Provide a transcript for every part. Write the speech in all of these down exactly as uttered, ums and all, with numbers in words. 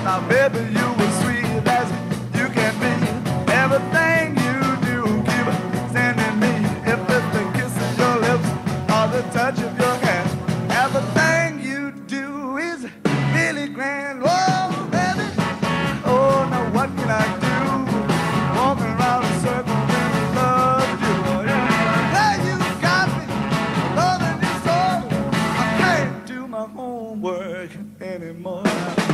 Now, baby, you were sweet as you can be. Everything you do, keep sending me. If it's the kiss of your lips or the touch of your hand, everything you do is really grand. Oh, baby, oh, now what can I do? Walking around in circles and love you. Hey, you got me loving you so. I can't do my homework anymore.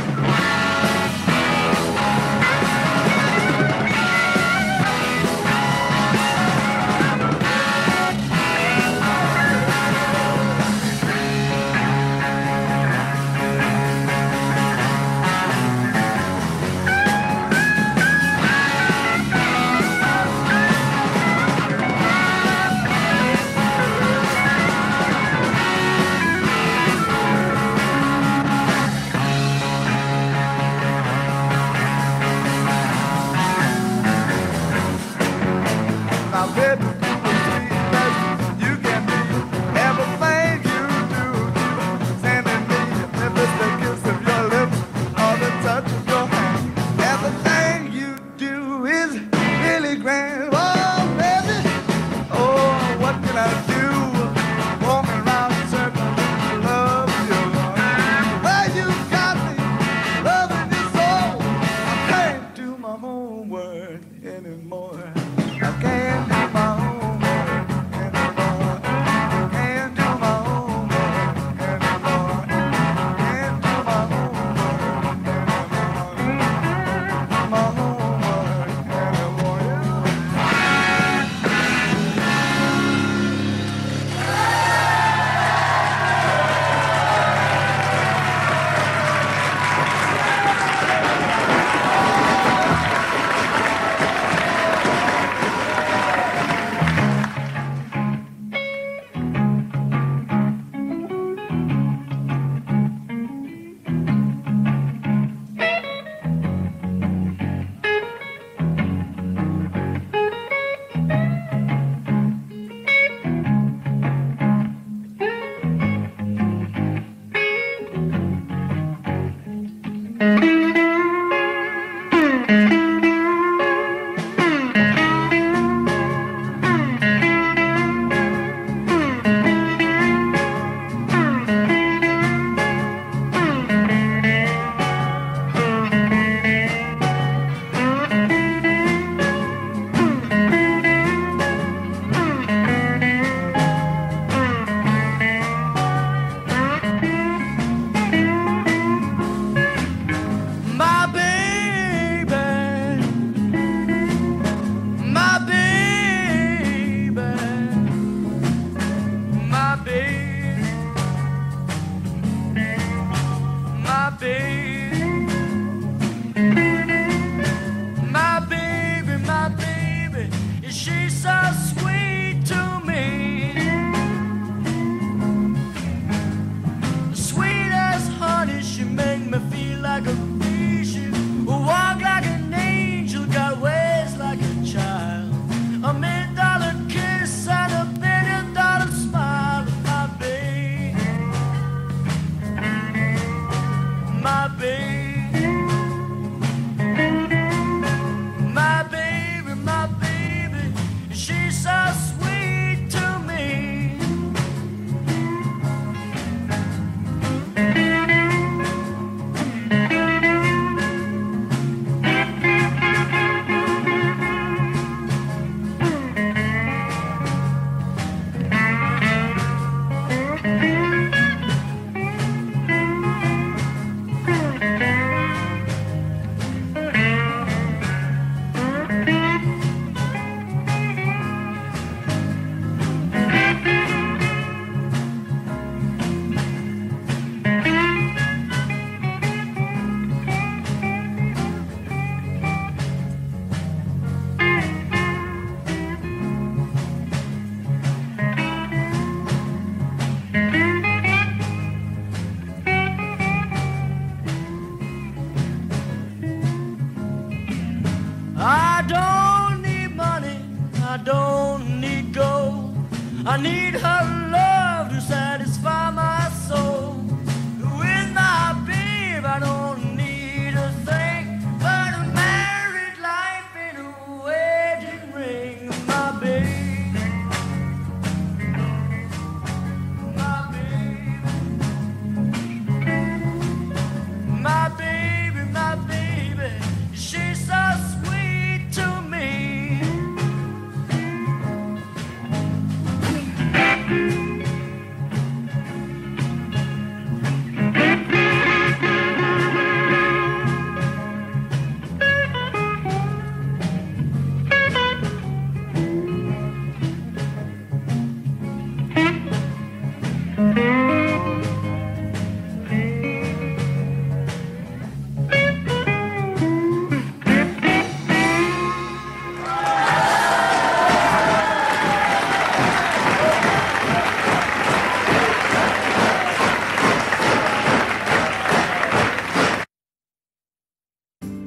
I need her love to satisfy my soul. With my babe, I don't need a thing.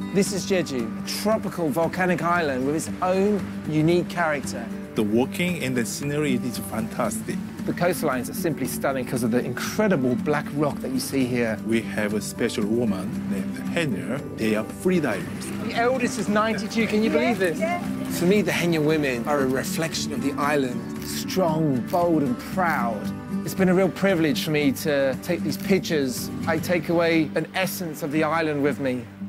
This is Jeju, a tropical volcanic island with its own unique character. The walking and the scenery is fantastic. The coastlines are simply stunning because of the incredible black rock that you see here. We have a special woman named Henya. They are free divers. The eldest is ninety-two, can you believe this? For me, the Henya women are a reflection of the island. Strong, bold and proud. It's been a real privilege for me to take these pictures. I take away an essence of the island with me.